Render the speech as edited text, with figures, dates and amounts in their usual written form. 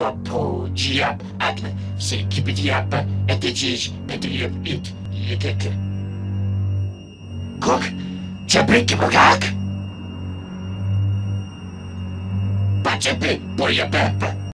Diap atme, c'est qui peut dire et t'es it. Cook, Jabrik Bagak. Pachepe, Boya Pepper.